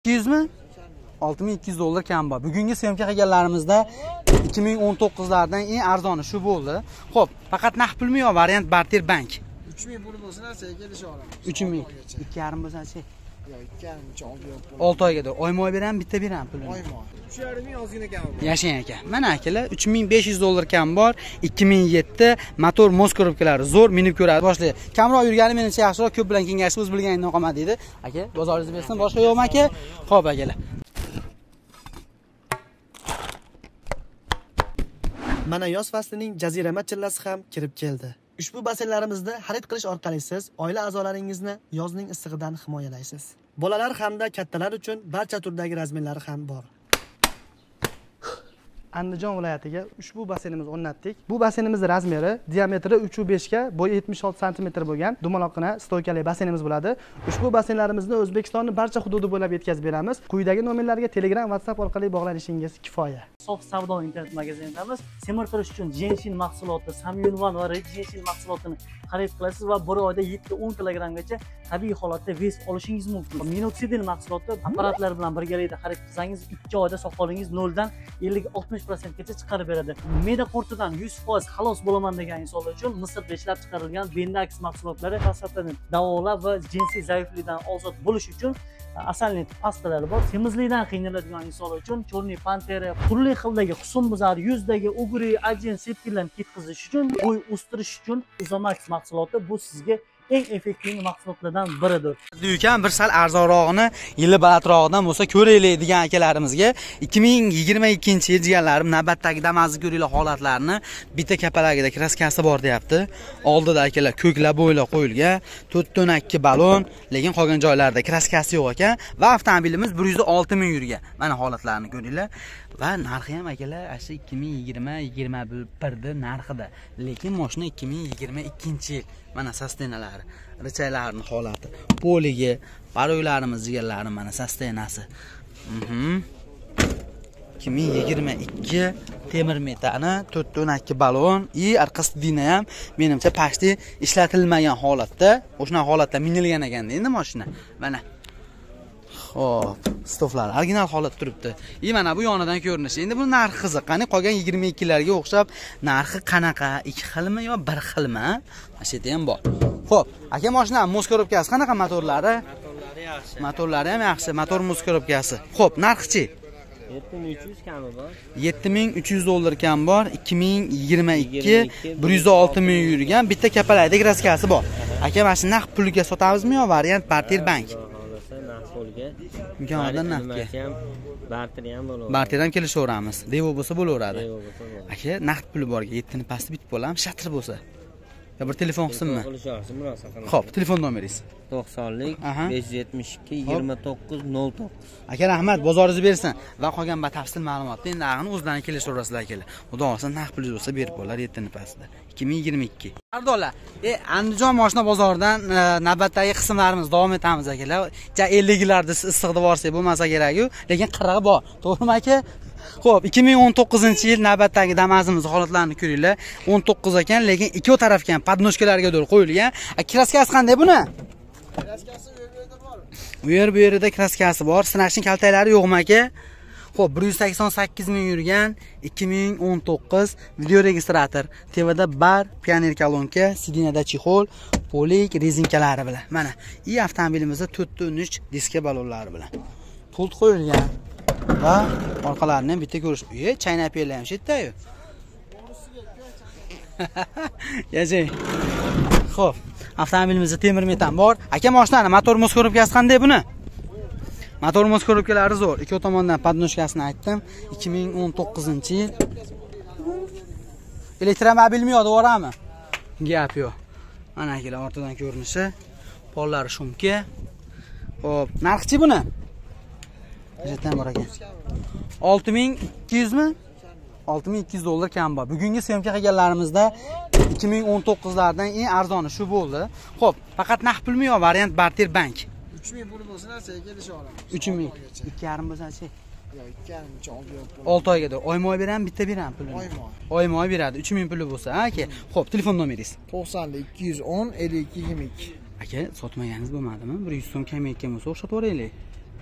200 mi? 6200 dollar kam bor. Bugungi syomka qilganlarimizda 2019'lardan eng arzoni shu bo'ldi. Xo'p, faqat naqd pulmi yo variant barter bank? 3000 puli bo'lsa narsaga kelisha olamiz. 3000. 2,5 bo'lsa-chi? Yo'q, 2,5 olib yo'q. 6 oyga da oyma-oy beram, bitta beram pulini. Oyma. 3,5 ozgina kam bor. Yashang aka. Mana akalar 3500 dollar kam bor. 2007 motor mos korobkalari zo'r minib ko'radi. Boshlaydi. Kamroq yurgani menimcha yaxshiroq, ko'p bilan kengashib o'z bilganidan qolmadi dedi. Aka, bozoringizni bersin, boshqa yo'qmi aka? Xo'p akalar. Mana yoz faslining jazirama chillasi ham kirib keldi. Ushbu basenlarimizni xarid qilish orqali siz oila a'zolaringizni yozning issig'idan himoyalaysiz. Bolalar hamda kattalar uchun barcha turdagi razmerlari ham bor. Andijon viloyatiga ushbu basenimiz o'rnatdik. Bu basenimiz razmeri diametri 3.5 ga, bo'yi 76 sm bo'lgan dumaloqqina stoykali basenimiz bo'ladi. Ushbu basenlarimizni O'zbekistonning barcha hududi bo'ylab yetkazib beramiz. Quyidagi nomerlarga Telegram, WhatsApp orqali bog'lanishingiz kifoya. Sof savdo internet magazinidamiz. Semirtirish uchun jenshin mahsuloti, samyunvan va red jenshin mahsulotini xarid qilasiz va bir oyda 7-10 kggacha tabiiy holatda ves olishingiz mumkin. Minoxidil mahsuloti apparatlar bilan birgalikda xarid qilsangiz 2 oyda soqolingiz 0 dan 50-60% gacha chiqarib beradi. Me'da qurtidan 100% xalos bo'laman degan insonlar uchun Misrda ishlab chiqarilgan Bendax mahsulotlari prostatani davolab va jinsiy zaiflikdan ozod bo'lish uchun asalni pastalari bor. Semizlikdan qiynaladigan insonlar uchun Chorniy Pantera, turli xildagi husnbuzar, yuzdagi ugri, ajin, sepkillarni ketkazish uchun, bo'y o'stirish uchun Uzomax mahsuloti bu sizga eng effektiv mahsulotlardan biridir. Uykan bir sal arzonrog'ini, yili balandrog'idan bo'lsa ko'raylik degan akalarimizga 2022-yil jigarlarim navbatdagi damazli ko'ringlar holatlarini bitta kapalagida kraskasi bor deyapti. Oldida akalar ko'klar bo'ylab qo'yilgan, 4 balon, lekin qolgan joylarda kraskasi yo'q ekan va avtomobilimiz 106 ming yurgan. Mana holatlarini ko'ringlar. Va narxi ham akalar asha 2020-21da narxida. Lekin mashina 2022-yil. Mana sastenalari, richaylarning holati, poligi, baroylarimiz jigarlarim mana sastenasi. 2022 temir metani, 4 balon, orqasi dina ham menimcha pashti ishlatilmagan holatda, o'shana holatda minilgan ekanda endi mashina. Mana xo'p, stoflar original holatda turibdi. Mana bu yonidan ko'rinishi. Endi bu narxi qiziq. Qani qolgan 22larga o'xshab narxi qanaqa? 2 xilmi yo 1 xilmi? Mana shu ham bor. Xo'p, aka mashina mos korobkasi qanaqa motorlari? Motorlari yaxshi. Motorlari ham yaxshi, motor mos korobkasi. Xo'p, narxi-chi? 7300 kami bor. 7300 dollar kam bor. 2022 106 ming yurgan bitta kapalakda kraskasi bor. Aka mana shu naqd pulga sotamiz-mi yo variant barter bank? Imkonlardan naqdga. Barter ham bo'laveradi. Barter ham kelishaveramiz. Devo bo'lsa bo'laveradi. Aka, naqd puli borga 7 ni pasti bitib bo'lam, shatr bo'lsa. Ya bir telefon qilsinmi? Xo'p, telefon nomeringiz. 90lik 572 2909. Aka rahmat, bozoringizni bersin va qolgan batafsil ma'lumotni endi ag'ini o'zlarining kelishaverasizlar akalar. Xudo xolasa naqd pulingiz bo'lsa berib bo'lar 7 ni pastida. 2022. Ardolar, Andijon mashina bozoridan navbatdagi qismlarimiz davom etamiz akalar. 50larda issiqda borsa bo'lmasa kerak-ku, lekin qirig'i bor. To'g'rimi aka? Xo'p, 2019-yil navbatdagi Damazimiz holatlarini ko'ringlar. 19 ekan, lekin ikki tarafga ham podnoshkalarga doğru qo'yilgan. Kraskasi qanday buni? Kraskasi u yerda bor. Bu yerda kraskasi bor. Sinashning kaltaklari yo'qmi aka? Xo'p, 188 ming yurgan 2019 video registrator, TVda bar, pioner kolonka, sidinada chexol, polik rezinkalari bilan. Mana, avtomobilimizda 4.3 diska balonlari bilan. Pult qo'yilgan. Va orqalarini bitta ko'rish. Chaynab yerlar ham shetda-yu. Yajay. Xo'p, avtomobilimizda temir metan bor. Aka mashinani motor mos korobkasi qanday buni? Motor mos korobkalari zo'r. Ikki tomondan podnoshkasini aytdim. 2019-yil. Elektromobilmi yo to'g'rimi? Gap yo'q. Mana akalar ortidan ko'rinishi. Pollari shumka. Xo'p, narxi buni? Jetdan bor ekan. 6200 mi? 6200 dollar kam bor. Bugungi syomka qilganlarimizda 2019'lardan eng arzoni shu bo'ldi. Xo'p, faqat naqd pulmi yo variant barter bank? 3000 puli bo'lsa narsaga kelisha olamiz. 3000. 2,5 bo'lsa-chi? Yo'q, 2,5 olib yo'q. 6 oyga da oyma-oy beram, bitta beram pulini. Oyma-oy beradi. 3000 puli bo'lsa, aka. Xo'p, telefon nomeringiz. 90lik 210 52 22. Aka, sotmaganingız bo'lmadimi? 100 so'm kamayotgan bo'lsa o'xshatib o'raylik.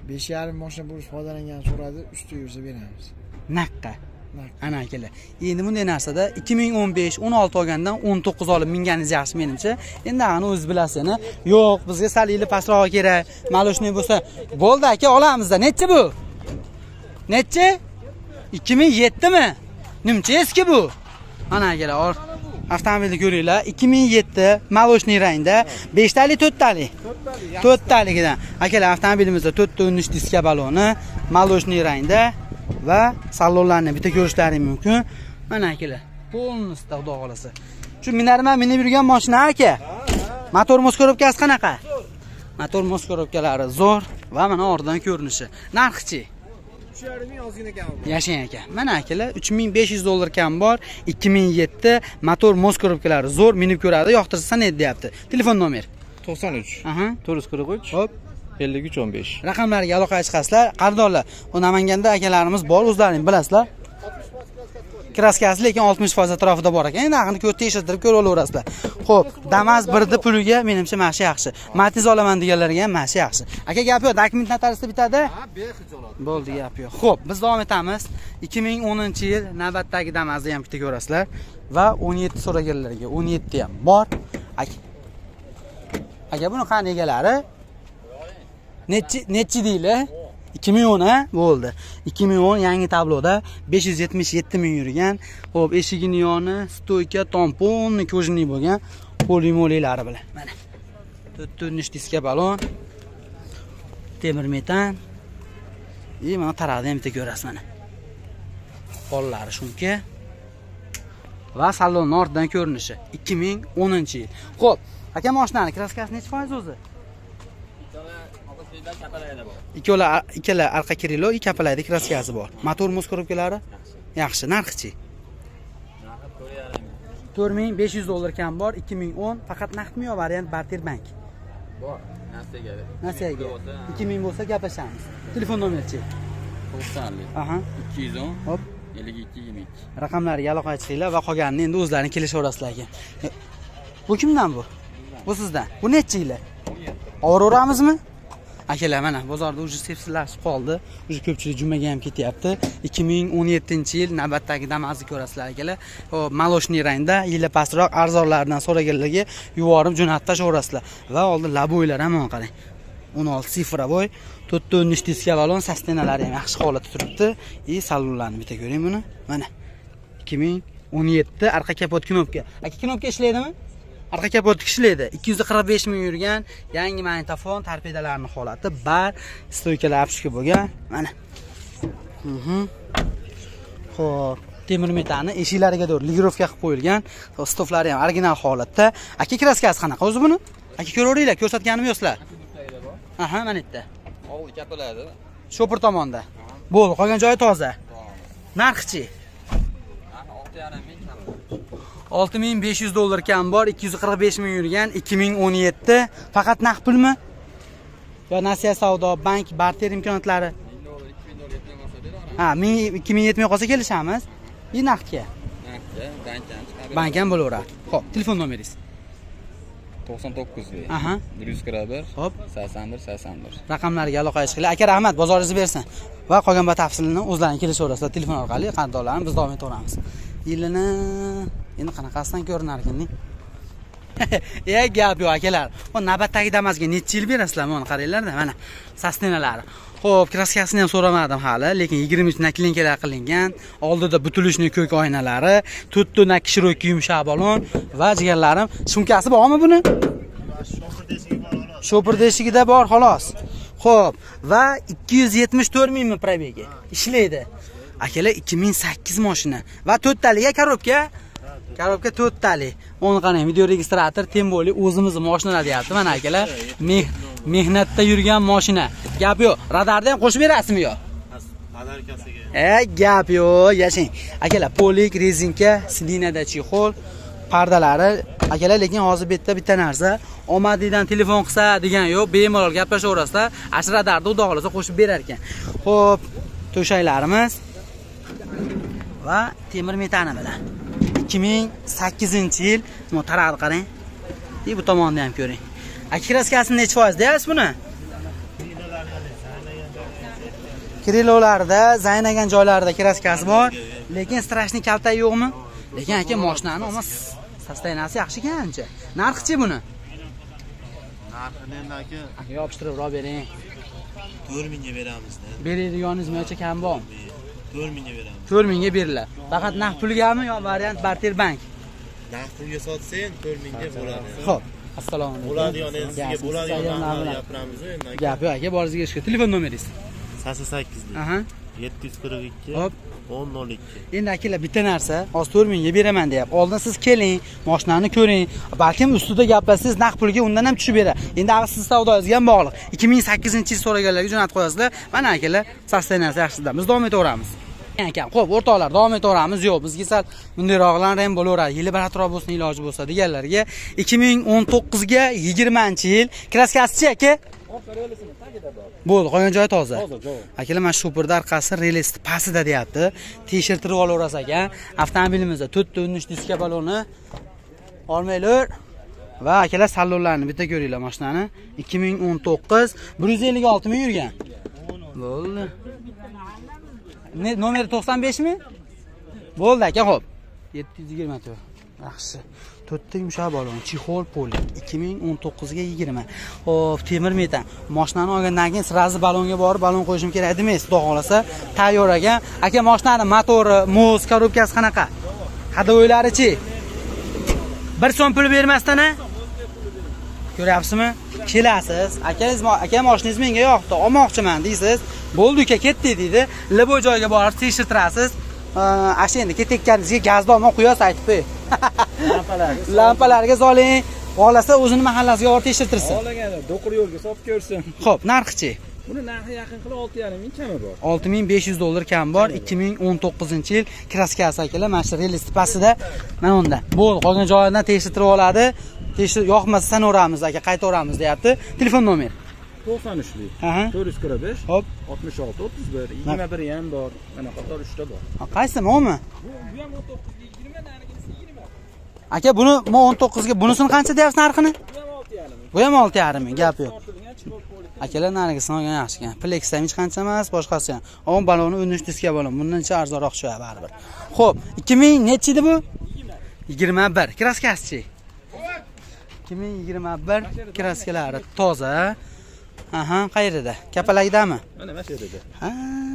5,5 mashina burish foydalangan so'radi, usti yursa beramiz. Naqqa. Ana akalar. Endi bunday narsada 2015-16 olgandan 19 olib minganingiz yaxshi menimcha. Endi ani o'zingiz bilasiz. Yo'q, bizga salili pastroq kerak. Maloshniy bo'lsa, bo'ldi aka, olamiz-da. Necha bu? Necha? 2007 mi? Nimcha eski bu? Mana akalar, avtomobilni ko'ringlar. 2007 maloshniy rangda 5 tali 4 tali. 4 taligidan. Akalar, avtomobilimizda 4 ta 13 diska baloni maloshniy rangda va salonlarni bitta ko'rishlaring mumkin. Mana akalar, polностью xudo xolasa. Shu minarman minib yurgan mashina aka. Motor moskorovkasi qanaqa? Motor moskorovkalari zo'r va mana ordan ko'rinishi. Narxi-chi? 3,5 ming ozgina kam bor. Yashang aka. Mana akalar, $3,500 kam bor. 2007 motor moskorovkalari zo'r, minib ko'radi, yoqtirsa net deyapti. Telefon nomer 93 Aha. 443 Hop. 5315. Raqamlarga aloqaga chiqasizlar. Qardorlar, bu Namanganda akalarimiz bor, o'zlaringiz bilasizlar. Kraskasi lekin 60% atrofida bor ekan. Endi aqni ko'rib tekshirtirib ko'ra olaverasizlar. Xo'p, Damas 1 puliga menimcha mashina yaxshi. Matiz olaman deganlarga ham mashina yaxshi. Aka gap yo'q, dokument notariusda bitadi. Ha, bexijolat. Bo'ldi, gap yo'q. Xo'p, biz davom etamiz. 2010-yil navbatdagi Damazni ham bitta ko'rasizlar va 17 so'raganlarga 17 ham bor. Aka buni qani egalari? Nechi deylar? 2010 ha? Bo'ldi. 2010 yangi tabloda 577 ming yurgan. Xo'p, eshigini yoni, stoyka, tamponni, ko'jinli bo'lgan polimolilari bilan. Mana. 4 diska balon. Temir metan. Mana taraqni ham bitta ko'rasiz mana. Qollari shunga. Va salon ortidan ko'rinishi 2010-yil. Xo'p, aka mashinani kraskasi necha foiz o'zi? Ikkala arqa krilo, ikki kapalayda kraskasi bor. Motor moskorovkalari yaxshi. Narxi-chi? $4,500 kam bor, 2010, faqat naqdmi yo variant barter bank? Bor, nasiyaga. Nasiyaga. 2000 bo'lsa gaplashamiz. Telefon nomeri-chi? 90. Aha. 210. Hop. 5222. Raqamlarga aloqa qilinglar va qolganini endi o'zlaring kelishaverasizlar ekan. Bu kimdan bu? Bu sizdan. Bu necha yil? Olaveramizmi? Akalar, mana bozorda uje sepsillashib qoldi. Uje ko'pchilik jumaga ham ketyapti. 2017-yil navbatdagi Damazni ko'rasizlar akalar. Hop, maloshniy rangda, yili pastroq arzonlardan so'raganlarga yuborib jo'nattashaverasizlar. Va oldin laboylar ham qarang. 16 sifraboy, 4 diska balon, sastenalari ham yaxshi holatda turibdi. Salonlarni bitta ko'ring buni. Mana 2017 arqa kapot knopka. Aka, knopka ishlaydimi? Arqa kapot ishlaydi. 245 ming yurgan, yangi magnitofon, torpedalarning holati bar, stoykalar apshka bo'lgan. Mana. Xo'p, temir metani eshiklariga doğru ligirovka qilib qo'yilgan. Stoflari ham original holatda. Aka, kraskasi qanaqa o'zi buni? Aka, ko'raveringlar, ko'rsatganim yo'qsizlar. Aha, mana yerda. Oldi kapalaydi. Shopir tomonda. Bo'ldi, qolgan joyi toza. Narxi-chi? $6,500 kam bor, 245 ming yurgan, 2017. Faqat naqd pulmi? Yo nasiya savdo, bank, barter imkoniyatlari? Ha, 2000 yetmay qolsa kelishamiz. Naqdga. Naqdga, bankdan chiqadi. Bank ham bo'laveradi. Xo'p, telefon nomeringiz? 99 Aha. 141 Hop. 81 81. Raqamlarga aloqa qilinglar. Aka, rahmat, bozoringizni bersin. Va qolgan batafsilini o'zlaring kelishaverasizlar telefon orqali, qandolarni biz davom etaveramiz. Yilini endi qanaqasidan ko'rinar ekan-ning. Gap yo'q akalar. Bu navbatdagi Damazga necha yil berasizlar? Mana qaranglar-da, mana sastenalari. Xo'p, kraskasini ham so'ramadim hali, lekin 23 naklinkalar qilingan. Oldida butulishni ko'k oynalari, 4 ta nakishiroq yumshoq balon va jigarlarim. Shumkasi bormi buni? Shopir deshigida bor, xolos. Xo'p, va 274 mingmi probegi? Ishlaydi. Akalar, 2008 mashina va 4 taliga korobka. Korobka 4 tali. Uni qarang, video registrator, temboli o'zimizning mashinalar deyapti. Mana akalar, mehnatda yurgan mashina. Gap yo'q. Radarda ham qo'shib berasizmi yo? Radarkasiga. Gap yo'q, yashang. Akalar, polik, rezinka, silinada chexol, pardalari. Akalar, lekin hozir bitta narsa, omadingdan telefon qilsa degan yo'q, bemalol gaplashaverasizlar. Ash radarda xudo xolasa qo'shib berar ekan. Xo'p, to'shaklarimiz va temir metani bilan 2008-yil taraqni qarang. Bu tomonni ham ko'ring. Aka, kraskasini necha foiz deyapsiz buni? Krilolarda, zaynagan joylarida kraskasi bor, lekin strashni kalta yo'qmi? Lekin aka mashinani ama sostoyaniyasi yaxshi ekan-chi. Narxi-chi buni? Narxini endi aka Aka yopishtirib ro'y bering. 4000 ga beramiz. Beradiganingiz necha kam bor? 4000 ga beramiz. 4000 ga beriladi. Faqat naqd pulgami yo variant barter bank? Naqd pulga sotsang 4000 ga bo'ladi. Xo'p, assalomu alaykum. Bo'ladigan endi sizga bo'ladigan narxni gapiramiz endi. Gap yo'q aka, boringizga ishga. Telefon nomeringiz. 88 Aha. 742 Hop. 1002. Endi akalar bitta narsa, hozir 4000 ga beraman deyapti. Oldin siz keling, mashinani ko'ring. Balkim ustida gaplashsangiz naqd pulga undan ham tushib beradi. Endi avval siz savdoyingizga ham bog'liq. 2008-yil so'raganlarga jo'natib qo'yasizlar. Mana akalar, sostoyaniyasi yaxshidan. Biz davom etaveramiz. Ekan, xo'p, o'rtoqlar, davom etaveramiz. Yo'q, bizga sal bunday-roqlar ham bo'laveradi. Yili bir atrof bo'lsin, iloji bo'lsa deganlarga 2019 ga 20-yil kraskasi aka? Bo'ldi, qolgan joyi toza. Akalar, mana shu supurda orqasi relist pastida deyapti. Tekshirtirib olaverasiz ekan. Avtomobilimizda 4 ta 13 diska baloni olmaylar. Va akalar, salonlarni bitta ko'ringlar mashinani. 2019 156 ming yurgan. Bo'ldi. Nomeri 95 mi? Bo'ldi aka, xo'p. 724. Yaxshi. 4 ta yumshoq balon, chexol poli 2019 ga 20. Xo'p, temir metan. Mashinani olgandan keyin sirazi balonga borib balon qo'yishim kerak demaysiz, xudo xolasa. Tayyor ekan. Aka, mashinani motori, muz, korobkasi qanaqa? Hadovoylari-chi? 1 so'm pul bermasdan-a? Ko'ryapsizmi? Kelasiz. Aka mashinangiz menga yoqdi, olmoqchiman deysiz. Bo'ldi uka, ketdi deydi. Liboy joyga borib tekshirtirasiz. Asha endi ketayotganingizga gazni olmay quyasiz, aytib qo'y. Lampalarga soling. Xolasa o'zini mahallasiga olib tekshirtirsin. Xohlaganda do'qir yo'lga solib ko'rsin. Xo'p, narxi-chi? Buni narxi yaqin qilib 6,5 ming kami bor. 6500 dollar kam bor. 2019-yil kraskasi akalar, mana shu relist pastida mana unda. Bo'ldi, qolgan joyidan tekshirtirib oladi. Yoqmasa sano'ramiz aka, qaytaveramiz deyapti. Telefon nomeri 93lik. 445 Hop. 66 31 21 ham bor. Mana qator 3 ta bor. Qaysi mo'mi? Bu ham 19 ga 20, narigisi 20. Aka, buni 19 ga bunisini qancha deyapsiz narxini? Bu ham 6,5 ming, gap yo'q. Akalar, narigisini olgan yaxshi ekan. Plexda hech qancha emas, boshqasi ham. O'ng baloni 13 diska balon. Bundancha arzonroq tushadi baribir. Xo'p, 2000 nechi edi bu? 21. Kraskasi-chi? 2021 kraskalari toza. Aha, qayerda? Kapalagidami? Mana shu yerda. Ha,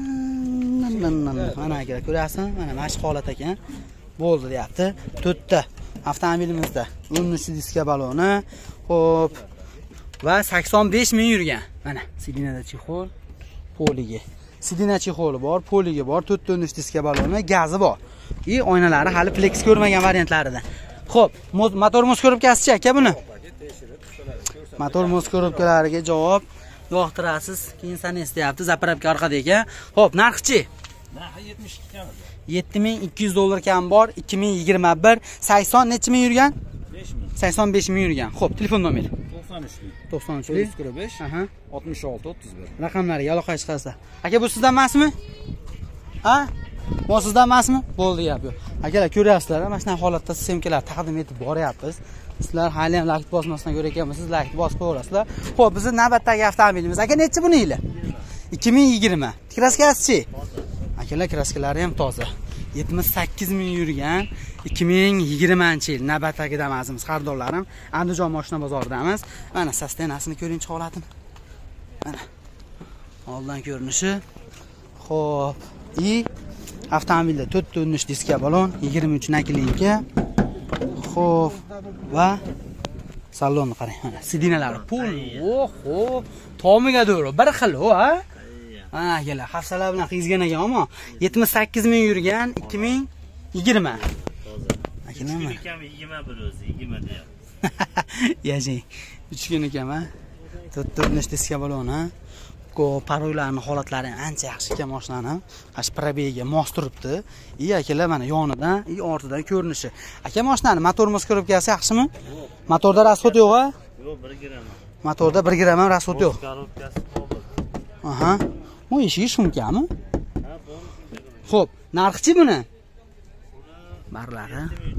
mana aka, ko'rasizmi? Mana shu holat ekan. Bo'ldi deyapti. 4 ta avtomobilimizda 13 diska baloni. Xo'p. Va 85 ming yurgan. Mana sidinada chexol, poliga. Sidina chexoli bor, poliga bor, 4 ta 13 diska baloni, gazi bor. Oynalari hali flex ko'rmagan variantlaridan. Xo'p, motor muz ko'ribkasichi aka buni? Motor muz ko'ribkalariga javob yoqtirasiz. Keyin sanasiz deyapti, zapravka orqada ekan. Xo'p, narxi-chi? Narxi 72 kam. 7200 dollar kam bor. 2021 80 necha ming yurgan? 5000. 85 ming yurgan. Xo'p, telefon nomeri 93lik. 93lik 445 Aha. 66 31. Raqamlariga aloqa chiqasizlar. Aka, bu sizdan emasmi? Ha? Bu sizdan emasmi? Bo'ldi, gap yo'q. Akalar, ko'ryapsizlar, mana shunday holatda semkalar taqdim etib boryapmiz. Sizlar hali ham lakt bosmasdan ko'ra ekanmisiz, lakt bosib qo'yasizlar. Xo'p, bizning navbatdagi avtomobilimiz. Aka, necha buni yili? 2020. Kraskasi-chi? Akalar, kraskalari ham toza. 78 ming yurgan 2020-yil navbatdagi damazimiz, xaridorlarim. Andijon mashina bozoridamiz. Mana sostoyaniyasini ko'ringchi holatini. Mana. Oldin ko'rinishi. Xo'p, avtomobilda 4 ta 13 diska balon, 23 naklinka. Xo'p, va salonni qarang. Mana sidinalari pul. Xo'p, tomiga do'ri bir xil, ha? Mana akalar, hafsalar bilan qizgan ekan, ammo 78 ming yurgan 2020. Akalar, mana 21 o'zi, 20 deyapti. Yashang. 3 kun ekan, ha? 4 ta 13 diska balon, ha? Paroylarning holatlari ancha yaxshi ekan mashinani. Ash probegiga mos turibdi. Akalar, mana yonidan, ortidan ko'rinishi. Aka, mashinani motor muz ko'ribkasi yaxshimi? Motorda rasxod yo'q-a? Yo'q, 1 gram. Motorda 1 gram ham rasxod yo'q. Korobkasi qoldi. Aha. Bu eshigi shumkami? Xo'p, narxi-chi buni? Barlari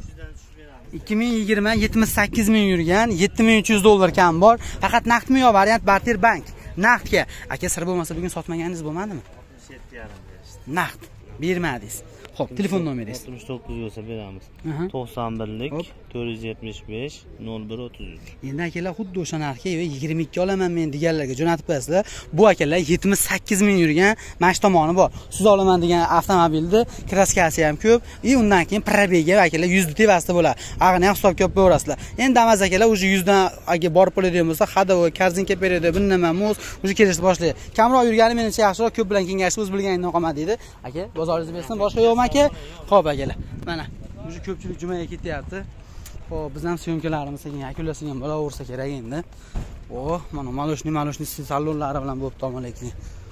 2020 78 ming yurgan, 7300 dollar kam bor. Faqat naqdmi yo variant barter bank? Naqdga. Aka, sir bo'lmasa bugun sotmaganingiz bo'lmadimi? 7,5 berishdi. Naqd bermadingiz. Xo'p, telefon nomeringiz. 69 bo'lsa beramiz. Aha. 91lik Hop. 475 0133. Endi akalar xuddi o'sha narxga 22 olaman men deganlarga jo'natib qo'yasizlar. Bu akalar 78 ming yurgan mana tomoni bor. Siz olaman degan avtomobilni kraskasi ham ko'p, undan keyin probegi akalar 100 tevasida bo'ladi. Ag'ini ham hisobga olib qo'yasizlar. Endi Damas akalar o'sha 100 dan aga borib bo'ladigan bo'lsa, hadovoy, korzinka beradi, bu nima muz, o'sha kelishni boshlaydi. Kamroq yurgani menimcha yaxshiroq, ko'p bilan kengashib o'z bilganidan qolmadi deydi. Aka, bozoringizni bersin, boshqa yo'qmi aka? Xo'p akalar. Mana o'sha ko'pchilik jumaga ketyapti. Xo'p, biz ham syomkalarimiz sekin yakunlasak ham bo'laversa kerak endi. Mana maloshni salonlari bilan bo'lib tomonlar keyin.